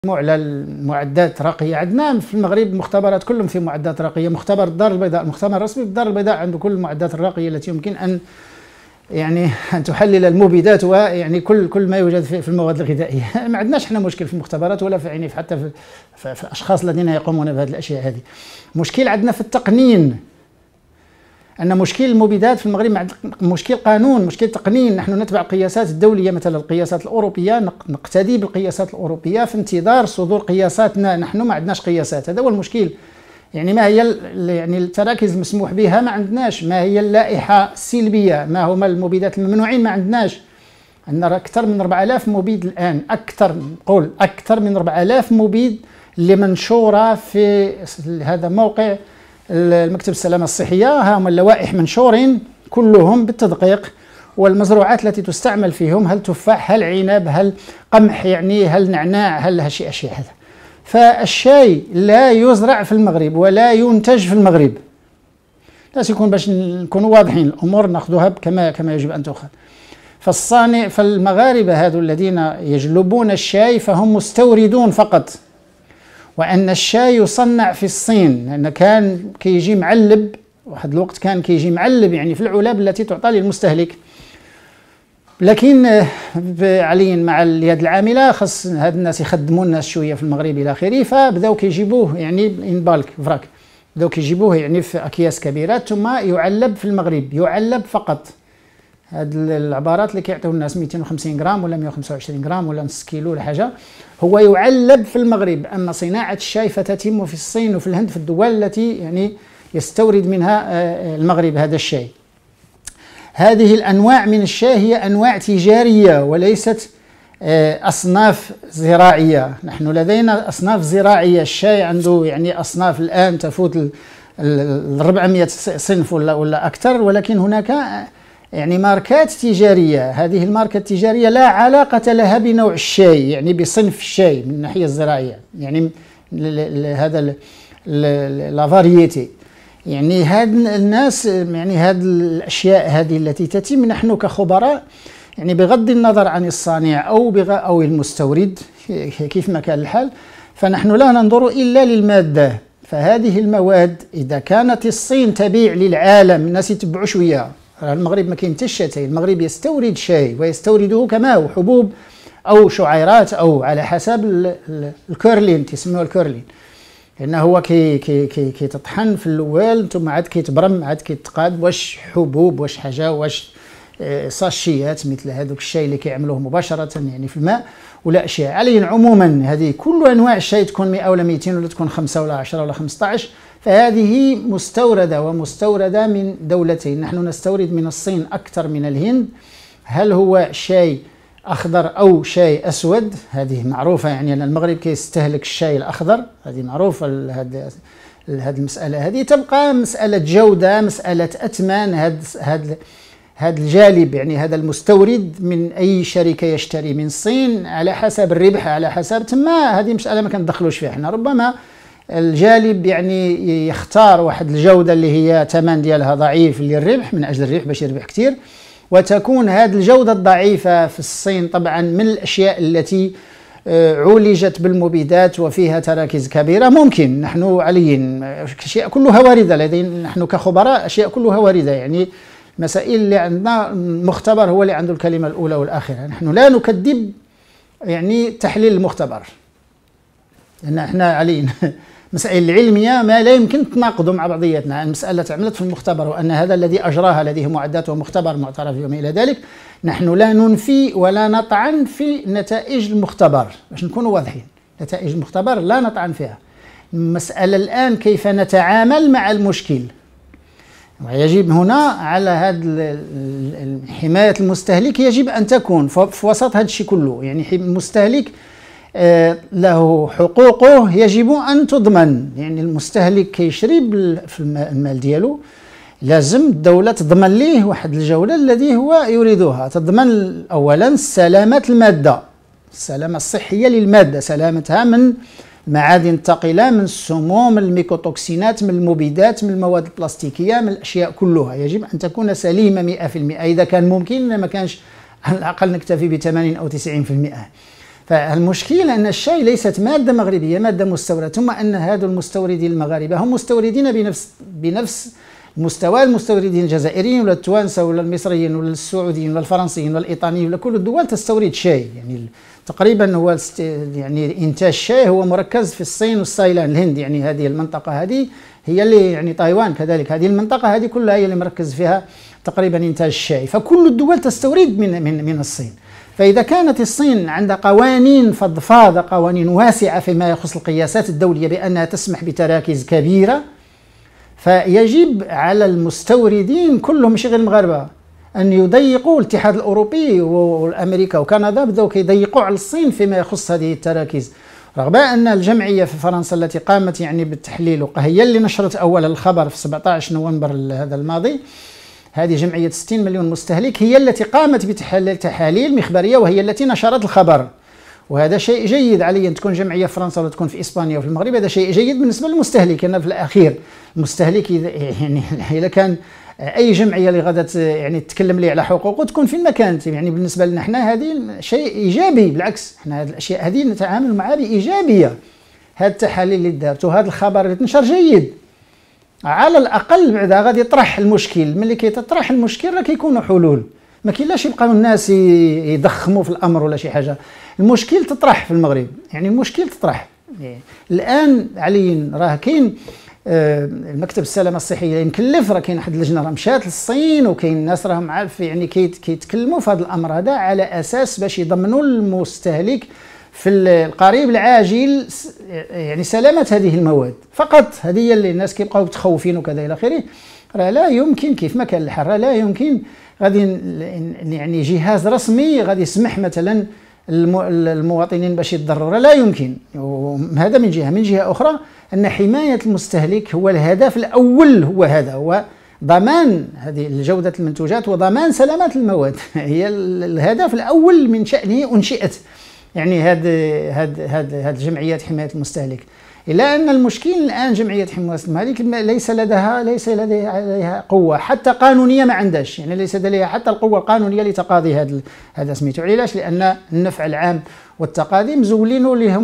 على المعدات الراقيه. عندنا في المغرب مختبرات كلهم في معدات راقيه. مختبر الدار البيضاء، المختبر الرسمي في الدار البيضاء عنده كل المعدات الراقيه التي يمكن ان تحلل المبيدات ويعني كل ما يوجد في المواد الغذائيه. ما عندناش احنا مشكل في المختبرات ولا في حتى في الاشخاص الذين يقومون بهذه الاشياء هذه. مشكل عندنا في التقنين، أن مشكل المبيدات في المغرب مشكل قانون، مشكل تقنين. نحن نتبع القياسات الدولية، مثلا القياسات الأوروبية، نقتدي بالقياسات الأوروبية في انتظار صدور قياساتنا. نحن ما عندناش قياسات، هذا هو المشكل. يعني ما هي يعني التراكيز المسموح بها ما عندناش، ما هي اللائحة السلبية، ما هما المبيدات الممنوعين ما عندناش. عندنا أكثر من 4000 مبيد الآن، أكثر من 4000 مبيد اللي منشورة في هذا موقع المكتب السلامة الصحية. هم اللوائح منشورين كلهم بالتدقيق، والمزروعات التي تستعمل فيهم هل تفاح، هل عنب، هل قمح، يعني هل نعناع، هل أشياء هذا. فالشاي لا يزرع في المغرب ولا ينتج في المغرب. لا يكون باش نكونوا واضحين الأمور ناخذوها كما يجب أن تؤخذ. فالمغاربة هذو الذين يجلبون الشاي فهم مستوردون فقط، وأن الشاي يصنع في الصين، لأن كان كيجي معلب واحد الوقت، كان كيجي معلب يعني في العلب التي تعطى للمستهلك. لكن عليا مع اليد العاملة خاص هاد الناس يخدموا الناس شوية في المغرب إلى آخره، فبداو كيجيبوه يعني إن بالك فراك، بداو كيجيبوه يعني في أكياس كبيرة ثم يعلب في المغرب، يعلب فقط. هاد العبارات اللي كيعطيو الناس 250 غرام ولا 125 غرام ولا نص كيلو ولا حاجه، هو يعلب في المغرب. اما صناعه الشاي فتتم في الصين وفي الهند، في الدول التي يعني يستورد منها المغرب هذا الشاي. هذه الانواع من الشاي هي انواع تجاريه وليست اصناف زراعيه. نحن لدينا اصناف زراعيه، الشاي عنده يعني اصناف الان تفوت ال 400 صنف ولا اكثر، ولكن هناك يعني ماركات تجارية. هذه الماركة التجارية لا علاقة لها بنوع الشاي، يعني بصنف الشاي من الناحية الزراعية، يعني هذا لا فاريتي. يعني هاد الناس، يعني هاد الأشياء هذه التي تتم، نحن كخبراء يعني بغض النظر عن الصانع أو المستورد كيف ما كان الحال، فنحن لا ننظر إلا للمادة. فهذه المواد إذا كانت الصين تبيع للعالم، الناس يتبعوا شوية. المغرب ما كينتجش شاي، المغرب يستورد شاي ويستورده كما هو حبوب او شعيرات او على حسب الكورلين، تسموه الكورلين، لانه هو كيتطحن في الاول ثم عاد كيتبرم، عاد كيتقاد واش حبوب واش حاجه واش ساشيات مثل هذوك الشاي اللي كيعملوه مباشره يعني في الماء ولا اشياء. عليا عموما هذه كل انواع الشاي، تكون 100 ولا 200 ولا تكون 5 ولا 10 ولا 15، فهذه مستوردة ومستوردة من دولتين. نحن نستورد من الصين أكثر من الهند. هل هو شاي أخضر أو شاي أسود؟ هذه معروفة، يعني أن المغرب كيستهلك الشاي الأخضر، هذه معروفة. هذه المسألة هذه تبقى مسألة جودة، مسألة أثمان. هذا الجالب يعني هذا المستورد من أي شركة يشتري من الصين على حسب الربح، على حسب تما، هذه مسألة ما كندخلوش فيها احنا. ربما الجالب يعني يختار واحد الجودة اللي هي ثمن ديالها ضعيف للربح، من أجل الربح باش يربح كثير، وتكون هذه الجودة الضعيفة في الصين طبعا من الأشياء التي عولجت بالمبيدات وفيها تراكيز كبيرة. ممكن نحن عليا أشياء كلها واردة لدينا نحن كخبراء، أشياء كلها واردة. يعني مسائل اللي عندنا المختبر هو اللي عنده الكلمة الأولى والآخرة. نحن لا نكذب يعني تحليل المختبر، لأن احنا علينا مسائل العلمية ما لا يمكن تناقضوا مع بعضياتنا. المسألة عملت في المختبر، وأن هذا الذي أجراها لديه معدات ومختبر معترف وما إلى ذلك. نحن لا ننفي ولا نطعن في نتائج المختبر، باش نكونوا واضحين. نتائج المختبر لا نطعن فيها. المسألة الآن كيف نتعامل مع المشكل، ويجب هنا على هذا حماية المستهلك يجب أن تكون في وسط هذا الشيء كله. يعني المستهلك له حقوقه يجب أن تضمن. يعني المستهلك كيشري في المال ديالو، لازم الدولة تضمن ليه واحد الجودة الذي هو يريدها. تضمن أولا سلامة المادة، السلامة الصحية للمادة، سلامتها من المعادن الثقيلة، من السموم، من الميكوتوكسينات، من المبيدات، من المواد البلاستيكية، من الأشياء كلها يجب أن تكون سليمة 100%. إذا كان ممكن، ما كانش على الأقل نكتفي ب 80 أو 90%. فالمشكلة أن الشاي ليست مادة مغربية، مادة مستوردة، ثم أن هذو المستوردين المغاربة هم مستوردين بنفس مستوى المستوردين الجزائريين ولا التوانسة ولا المصريين ولا السعوديين ولا الفرنسيين ولا الإيطاليين ولا كل الدول تستورد شاي. يعني تقريبا هو يعني إنتاج الشاي هو مركز في الصين والصايلان الهند، يعني هذه المنطقة هذه هي اللي يعني تايوان كذلك، هذه المنطقة هذه كلها هي اللي مركز فيها تقريبا إنتاج الشاي. فكل الدول تستورد من الصين. فإذا كانت الصين عندها قوانين فضفاضة، قوانين واسعة فيما يخص القياسات الدولية بأنها تسمح بتراكيز كبيرة، فيجب على المستوردين كلهم ماشي غير المغاربة أن يضيقوا. الاتحاد الأوروبي والأمريكا وكندا بدأوا كيضيقوا على الصين فيما يخص هذه التراكيز، رغم أن الجمعية في فرنسا التي قامت يعني بالتحليل هي اللي نشرت أول الخبر في 17 نوفمبر هذا الماضي. هذه جمعية 60 مليون مستهلك هي التي قامت بتحاليل مخبرية وهي التي نشرت الخبر، وهذا شيء جيد علي أن تكون جمعية في فرنسا ولا تكون في إسبانيا وفي المغرب. هذا شيء جيد بالنسبة للمستهلك، أن في الأخير المستهلك يعني إذا كان أي جمعية اللي غادا يعني تتكلم لي على حقوقه تكون في المكان، يعني بالنسبة لنا احنا هذه شيء إيجابي. بالعكس احنا هذه الأشياء هذه نتعامل معها بإيجابية. هذه التحاليل اللي دارت وهذا الخبر اللي تنشر جيد، على الأقل بعدا غادي يطرح المشكل. ملي كيتطرح المشكل راه كيكونوا حلول، ما كاينلاش يبقاو الناس يضخموا في الأمر ولا شي حاجة. المشكل تطرح في المغرب، يعني المشكل تطرح الآن. علي راه كاين المكتب السلامة الصحية مكلف، راه كاين واحد اللجنة راه مشات للصين، وكاين الناس راهم عارف يعني كيتكلموا في هذا الأمر هذا على أساس باش يضمنوا المستهلك في القريب العاجل يعني سلامة هذه المواد فقط. هذه هي اللي الناس كيبقاو متخوفين وكذا الى اخره. راه لا يمكن كيف ما كان الحال، لا يمكن غادي يعني جهاز رسمي غادي يسمح مثلا المواطنين باش يتضرروا، لا يمكن. وهذا من جهة. من جهة أخرى أن حماية المستهلك هو الهدف الأول، هو ضمان هذه جودة المنتوجات وضمان سلامة المواد هي الهدف الأول من شأنه أنشئت يعني هذه جمعيات حماية المستهلك. إلا أن المشكل الآن جمعية حماية المستهلك ليس لديها قوة حتى قانونية، ما عندهاش، يعني ليس لديها حتى القوة القانونية لتقاضي هذا سميتو. علاش؟ لأن النفع العام والتقاضي مزولينه لهم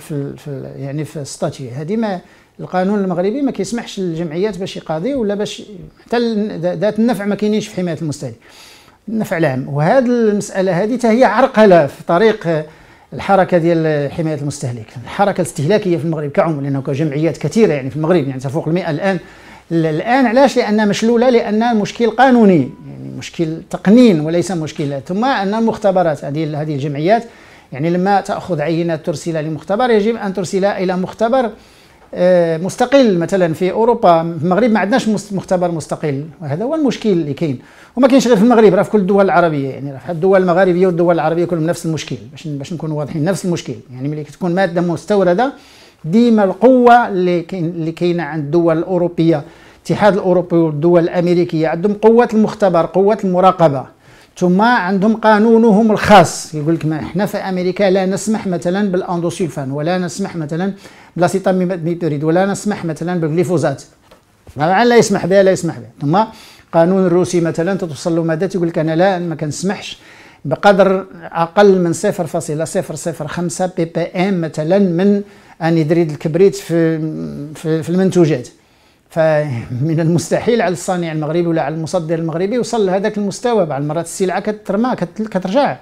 يعني في الستاتيو هذه. ما القانون المغربي ما كيسمحش للجمعيات باش يقاضي ولا باش حتى ذات النفع ما كاينينش في حماية المستهلك، النفع العام. وهذه المسألة هذه هي عرقلة في طريق الحركة ديال حماية المستهلك، الحركة الاستهلاكية في المغرب كعموم، لأنه جمعيات كثيرة يعني في المغرب يعني تفوق 100 الآن. علاش؟ لأنها مشلولة، لأنها مشكل قانوني، يعني مشكل تقنين وليس مشكلة. ثم أن المختبرات هذه الجمعيات يعني لما تأخذ عينات ترسلها لمختبر يجب أن ترسلها إلى مختبر مستقل. مثلا في اوروبا، في المغرب ما عندناش مختبر مستقل، وهذا هو المشكل اللي كاين. وما كاينش غير في المغرب، راه في كل الدول العربيه، يعني في الدول المغاربيه والدول العربيه كلهم نفس المشكل. باش نكونوا واضحين، نفس المشكل. يعني ملي كتكون ماده مستورده ديما القوه اللي كاينه عند الدول الاوروبيه، الاتحاد الاوروبي والدول الامريكيه عندهم قوه المختبر، قوه المراقبه، ثم عندهم قانونهم الخاص. يقول لك احنا في امريكا لا نسمح مثلا بالاندوسولفان، ولا نسمح مثلا بلاسيتاميبريد، ولا نسمح مثلا بالغليفوزات، لا يسمح بها، لا يسمح بها. ثم قانون الروسي مثلا توصل له مادات يقول لك انا لا ما كنسمحش بقدر اقل من 0.005 بي بي ام مثلا من انهيدريد الكبريت في المنتوجات. فمن المستحيل على الصانع المغربي ولا على المصدر المغربي يوصل لهذاك المستوى. بعض المرات السلعه كترمى كترجع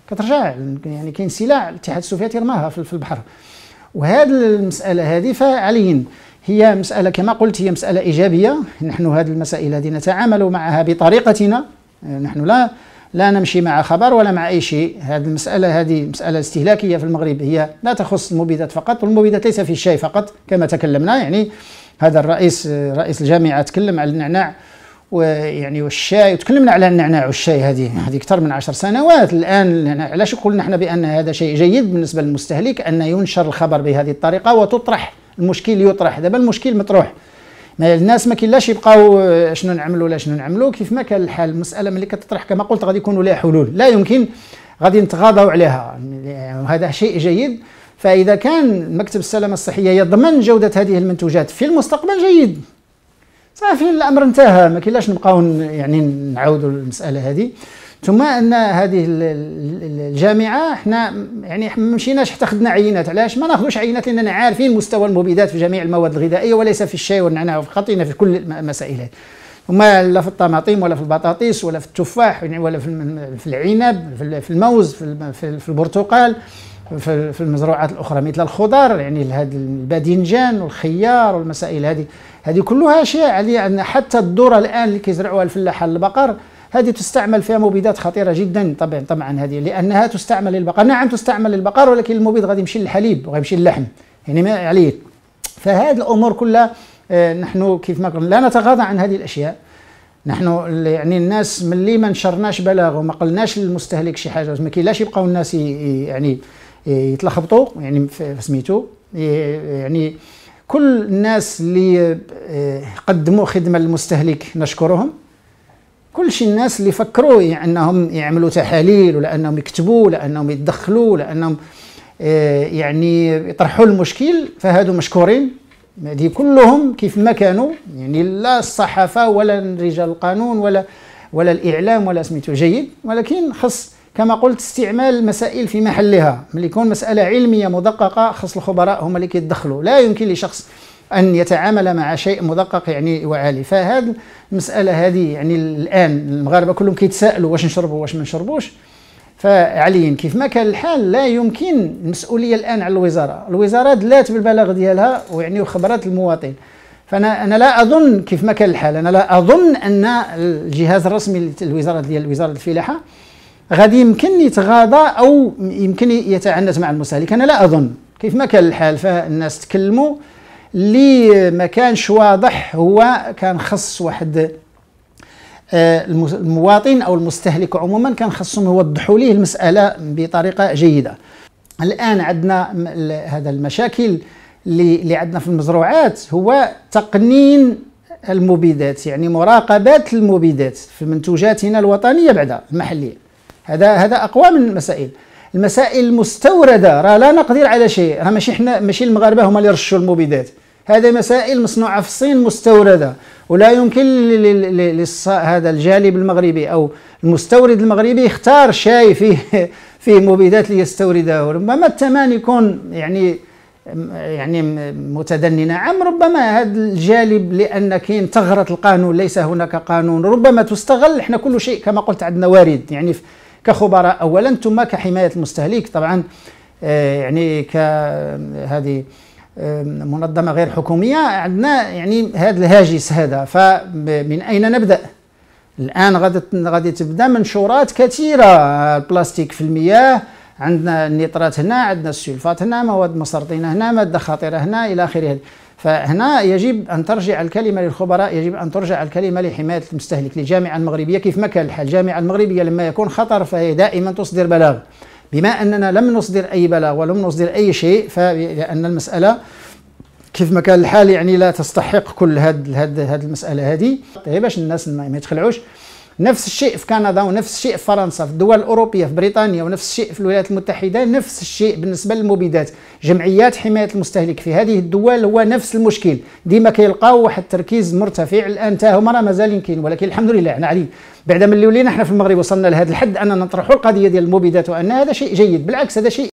يعني كاين سلع الاتحاد السوفيتي رماها في البحر. وهذه المساله هذه فعليا هي مساله كما قلت، هي مساله ايجابيه. نحن هذه المسائل هذه نتعامل معها بطريقتنا، نحن لا نمشي مع خبر ولا مع اي شيء. هذه المساله هذه مساله استهلاكيه في المغرب، هي لا تخص المبيدات فقط، والمبيدات ليس في الشاي فقط كما تكلمنا. يعني هذا رئيس الجامعه تكلم على النعناع ويعني والشاي، وتكلمنا على النعناع والشاي هذه اكثر من 10 سنوات الان. علاش قلنا نحن بان هذا شيء جيد بالنسبه للمستهلك ان ينشر الخبر بهذه الطريقه وتطرح المشكل، يطرح. دابا المشكل مطروح، الناس ما كاينلاش يبقاو شنو نعملوا ولا شنو نعملوا. كيف ما كان الحال المساله ملي كتطرح كما قلت غادي يكونوا لها حلول، لا يمكن غادي نتغاضوا عليها، وهذا شيء جيد. فاذا كان مكتب السلامه الصحيه يضمن جوده هذه المنتوجات في المستقبل جيد، صافي الامر انتهى، ما كاينلاش نبقاو يعني نعاودوا المساله هذه. ثم ان هذه الجامعه احنا يعني ما مشيناش حتى خدنا عينات. علاش ما ناخذوش عينات؟ لاننا عارفين مستوى المبيدات في جميع المواد الغذائيه، وليس في الشاي والنعناع وفي الخطينا، في كل المسائل هذه. وما لا في الطماطم ولا في البطاطس ولا في التفاح ولا في العنب، في الموز، في البرتقال، في المزروعات الاخرى مثل الخضر، يعني هذا الباذنجان والخيار والمسائل هذه كلها اشياء عاديه. حتى الذره الان اللي كيزرعوها الفلاحه للبقر هذه تستعمل فيها مبيدات خطيره جدا. طبعا هذه لانها تستعمل للبقر. نعم تستعمل للبقر، ولكن المبيد غادي يمشي للحليب وغيمشي للحم، يعني ما عليه. فهذه الامور كلها نحن كيف ما قلنا لا نتغاضى عن هذه الاشياء. نحن يعني الناس ملي ما نشرناش بلاغ وما قلناش للمستهلك شي حاجه، ما كاينلاش يبقاو الناس يعني يتلخبطوا يعني في سميتو. يعني كل الناس اللي قدموا خدمه للمستهلك نشكرهم. كل شيء الناس اللي فكروا انهم يعملوا تحاليل، ولا انهم يكتبوا، ولا انهم يتدخلوا، ولا انهم يعني يطرحوا المشكل، فهذو مشكورين. هذه كلهم كيف ما كانوا، يعني لا الصحافه ولا رجال القانون ولا الاعلام ولا سميتو جيد، ولكن خص كما قلت استعمال المسائل في محلها. ملي يكون مساله علميه مدققه خص الخبراء هما اللي كيتدخلوا. لا يمكن لشخص أن يتعامل مع شيء مدقق يعني وعالي. فهذه المسألة هذه يعني الآن المغاربة كلهم كيتساءلوا واش نشربوا واش ما نشربوش. فعليا كيف ما كان الحال لا يمكن المسؤولية الآن على الوزارة. الوزارة دلات بالبلاغ ديالها ويعني وخبرت المواطن. فأنا لا أظن كيف ما كان الحال، أنا لا أظن أن الجهاز الرسمي الوزارة ديال وزارة الفلاحة غادي يمكن يتغاضى أو يمكن يتعنت مع المستهلك. أنا لا أظن كيف ما كان الحال. فالناس تكلموا اللي ما كانش واضح هو كان خص واحد المواطن او المستهلك عموما كان خصهم يوضحوا ليه المساله بطريقه جيده. الان عندنا هذا المشاكل اللي عندنا في المزروعات هو تقنين المبيدات، يعني مراقبه المبيدات في منتوجاتنا الوطنيه بعد المحليه. هذا اقوى من المسائل المستورده. راه لا نقدر على شيء، راه ماشي المغاربه هما اللي رشوا المبيدات. هذه مسائل مصنوعه في الصين مستورده، ولا يمكن هذا الجالب المغربي او المستورد المغربي يختار شاي فيه مبيدات ليستوردها. ربما الثمن يكون يعني متدني. نعم ربما هذا الجالب لان كاين ثغره القانون، ليس هناك قانون، ربما تستغل. احنا كل شيء كما قلت عندنا وارد، يعني كخبراء اولا، ثم كحمايه المستهلك طبعا. يعني كهذه منظمه غير حكوميه عندنا يعني هذا الهاجس هذا. فمن اين نبدا؟ الان غادي تبدا منشورات كثيره. البلاستيك في المياه، عندنا النيترات هنا، عندنا السلفات هنا، مواد مسرطنه هنا، ماده خطيره هنا الى اخره. فهنا يجب ان ترجع الكلمه للخبراء، يجب ان ترجع الكلمه لحمايه المستهلك، للجامعه المغربيه. كيف ما كان الحال الجامعه المغربيه لما يكون خطر فهي دائما تصدر بلاغ. بما اننا لم نصدر اي بلاغ ولم نصدر اي شيء، فلان المساله كيف ما كان الحال يعني لا تستحق كل هذه المساله هذه باش الناس ما يتخلعوش. نفس الشيء في كندا، ونفس الشيء في فرنسا، في الدول الأوروبية، في بريطانيا، ونفس الشيء في الولايات المتحدة. نفس الشيء بالنسبة للمبيدات. جمعيات حماية المستهلك في هذه الدول هو نفس المشكل. ديما كيلقاو واحد التركيز مرتفع. الآن تا هما راه مازال يمكن، ولكن الحمد لله احنا علي بعد ما اللي ولينا احنا في المغرب وصلنا لهذا الحد أننا نطرحوا القضية ديال المبيدات، وأن هذا شيء جيد. بالعكس هذا شيء